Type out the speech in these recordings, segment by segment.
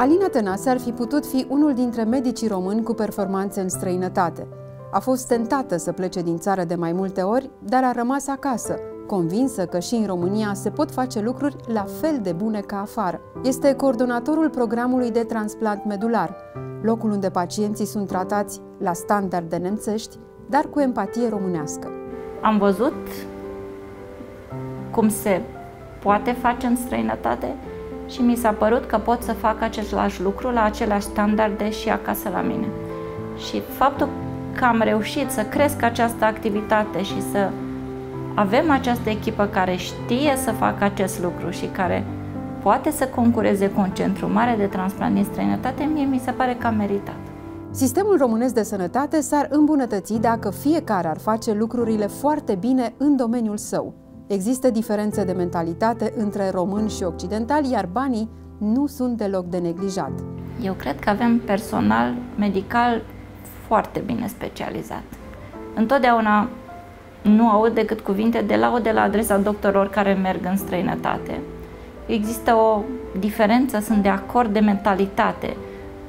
Alina Tănase ar fi putut fi unul dintre medicii români cu performanțe în străinătate. A fost tentată să plece din țară de mai multe ori, dar a rămas acasă, convinsă că și în România se pot face lucruri la fel de bune ca afară. Este coordonatorul programului de transplant medular, locul unde pacienții sunt tratați la standarde nemțești, dar cu empatie românească. Am văzut cum se poate face în străinătate și mi s-a părut că pot să fac același lucru la aceleași standarde și acasă la mine. Și faptul că am reușit să cresc această activitate și să avem această echipă care știe să facă acest lucru și care poate să concureze cu un centru mare de transplant din străinătate, mie mi se pare că am meritat. Sistemul românesc de sănătate s-ar îmbunătăți dacă fiecare ar face lucrurile foarte bine în domeniul său. Există diferențe de mentalitate între români și occidentali, iar banii nu sunt deloc de neglijat. Eu cred că avem personal medical foarte bine specializat. Întotdeauna nu aud decât cuvinte de laudă la adresa doctorilor care merg în străinătate. Există o diferență, sunt de acord, de mentalitate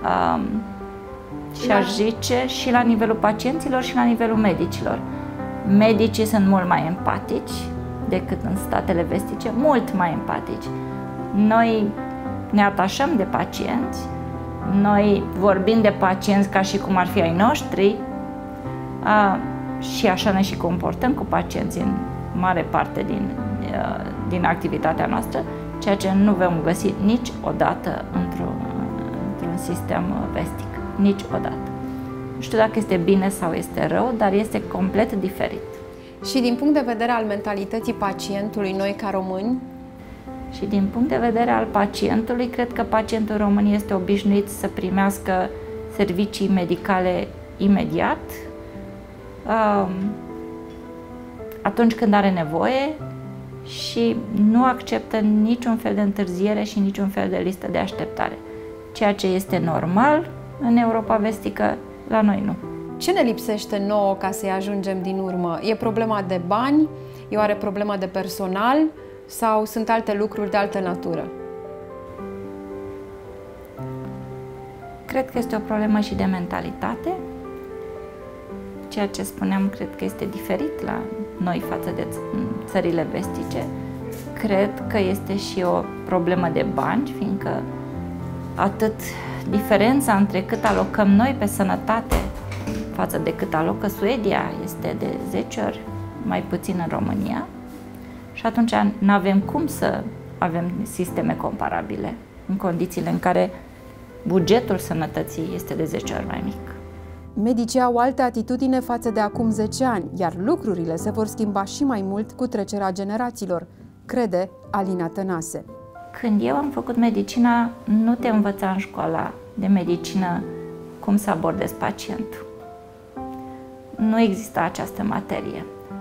și aș zice și la nivelul pacienților și la nivelul medicilor. Medicii sunt mult mai empatici decât în statele vestice, mult mai empatici. Noi ne atașăm de pacienți, noi vorbim de pacienți ca și cum ar fi ai noștri și așa ne și comportăm cu pacienții în mare parte din activitatea noastră, ceea ce nu vom găsi niciodată într-un sistem vestic. Niciodată. Nu știu dacă este bine sau este rău, dar este complet diferit. Și din punct de vedere al mentalității pacientului, noi ca români? Și din punct de vedere al pacientului, cred că pacientul român este obișnuit să primească servicii medicale imediat, atunci când are nevoie și nu acceptă niciun fel de întârziere și niciun fel de listă de așteptare. Ceea ce este normal în Europa vestică, la noi nu. Ce ne lipsește nouă ca să-i ajungem din urmă? E problema de bani? E oare problema de personal? Sau sunt alte lucruri de altă natură? Cred că este o problemă și de mentalitate. Ceea ce spuneam, cred că este diferit la noi față de țările vestice. Cred că este și o problemă de bani, fiindcă atât diferența între cât alocăm noi pe sănătate față de cât alocă Suedia este de 10 ori mai puțin în România și atunci nu avem cum să avem sisteme comparabile în condițiile în care bugetul sănătății este de 10 ori mai mic. Medicii au altă atitudine față de acum 10 ani, iar lucrurile se vor schimba și mai mult cu trecerea generațiilor, crede Alina Tănase. Când eu am făcut medicina, nu te învăța în școala de medicină cum să abordezi pacientul. Nu exista această materie.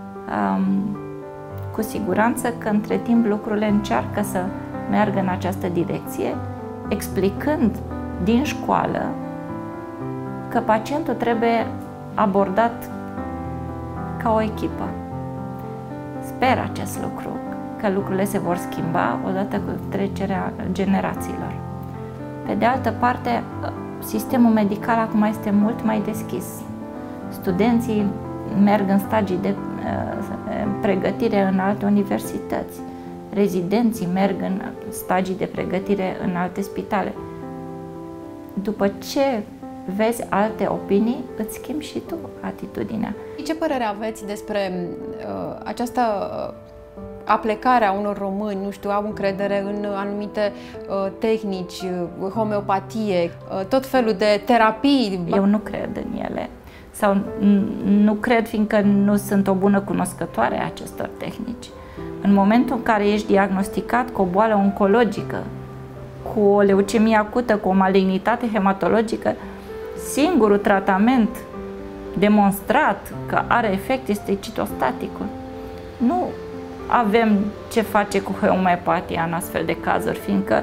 Cu siguranță că între timp lucrurile încearcă să meargă în această direcție, explicând din școală că pacientul trebuie abordat ca o echipă. Sper acest lucru, că lucrurile se vor schimba odată cu trecerea generațiilor. Pe de altă parte, sistemul medical acum este mult mai deschis. Studenții merg în stagii de pregătire în alte universități. Rezidenții merg în stagii de pregătire în alte spitale. După ce vezi alte opinii, îți schimbi și tu atitudinea. Ce părere aveți despre această aplecare a unor români, nu știu, au încredere în anumite tehnici, homeopatie, tot felul de terapii? Eu nu cred în ele. Sau nu cred fiindcă nu sunt o bună cunoscătoare a acestor tehnici. În momentul în care ești diagnosticat cu o boală oncologică, cu o leucemie acută, cu o malignitate hematologică, singurul tratament demonstrat că are efect este citostaticul. Nu avem ce face cu homeopatia în astfel de cazuri, fiindcă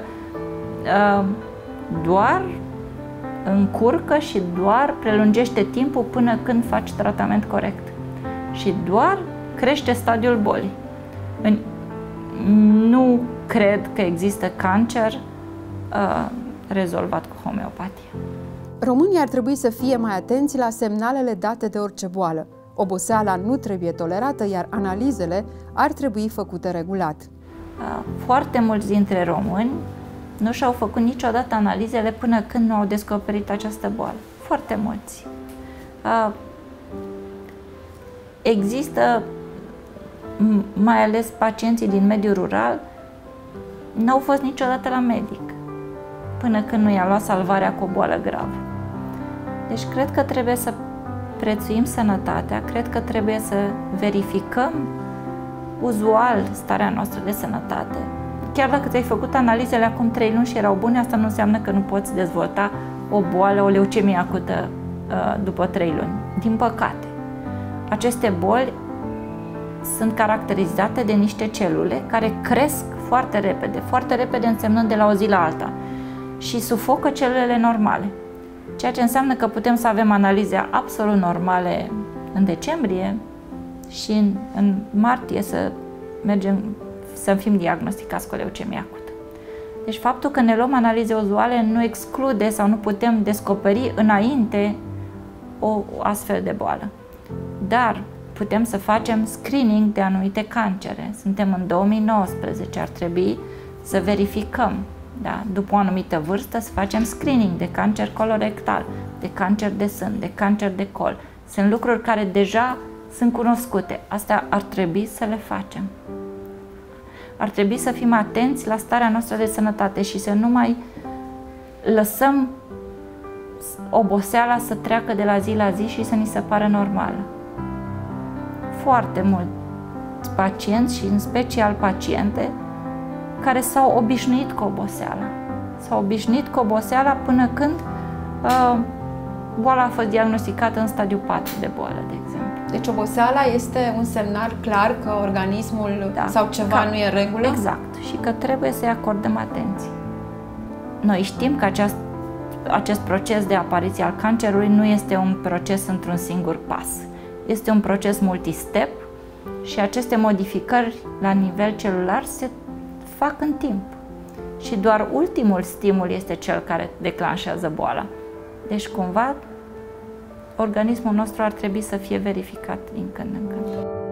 doar încurcă și doar prelungește timpul până când faci tratament corect. Și doar crește stadiul bolii. Nu cred că există cancer rezolvat cu homeopatia. Românii ar trebui să fie mai atenți la semnalele date de orice boală. Oboseala nu trebuie tolerată, iar analizele ar trebui făcute regulat. Foarte mulți dintre români nu și-au făcut niciodată analizele până când nu au descoperit această boală. Foarte mulți. Există, mai ales pacienții din mediul rural, n-au fost niciodată la medic până când nu i-a luat salvarea cu o boală gravă. Deci cred că trebuie să prețuim sănătatea, cred că trebuie să verificăm uzual starea noastră de sănătate. Chiar dacă ți-ai făcut analizele acum 3 luni și erau bune, asta nu înseamnă că nu poți dezvolta o boală, o leucemie acută după 3 luni. Din păcate, aceste boli sunt caracterizate de niște celule care cresc foarte repede însemnând de la o zi la alta și sufocă celulele normale. Ceea ce înseamnă că putem să avem analize absolut normale în decembrie și în martie să fim diagnosticați cu leucemie acută. Deci faptul că ne luăm analize uzuale nu exclude sau nu putem descoperi înainte o astfel de boală. Dar putem să facem screening de anumite cancere. Suntem în 2019, ar trebui să verificăm, da, după o anumită vârstă, să facem screening de cancer colorectal, de cancer de sân, de cancer de col. Sunt lucruri care deja sunt cunoscute. Astea ar trebui să le facem. Ar trebui să fim atenți la starea noastră de sănătate și să nu mai lăsăm oboseala să treacă de la zi la zi și să ni se pară normală. Foarte mulți pacienți și în special paciente care s-au obișnuit cu oboseala. S-au obișnuit cu oboseala până când boala a fost diagnosticată în stadiu 4 de boală, de exemplu. Deci oboseala este un semnal clar că organismul sau ceva nu e în regulă? Exact. Și că trebuie să-i acordăm atenție. Noi știm că acest proces de apariție al cancerului nu este un proces într-un singur pas. Este un proces multistep și aceste modificări la nivel celular se fac în timp. Și doar ultimul stimul este cel care declanșează boala. Deci, cumva, organismul nostru ar trebui să fie verificat din când în când.